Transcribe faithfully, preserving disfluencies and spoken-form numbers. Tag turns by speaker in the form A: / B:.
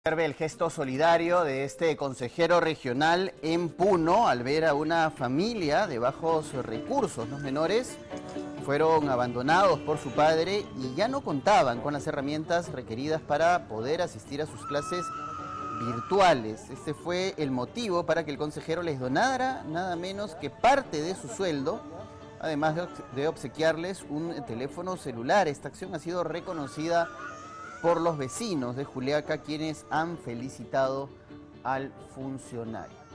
A: Observe el gesto solidario de este consejero regional en Puno al ver a una familia de bajos recursos. Los menores fueron abandonados por su padre y ya no contaban con las herramientas requeridas para poder asistir a sus clases virtuales. Este fue el motivo para que el consejero les donara nada menos que parte de su sueldo, además de obsequiarles un teléfono celular. Esta acción ha sido reconocida por los vecinos de Juliaca, quienes han felicitado al funcionario.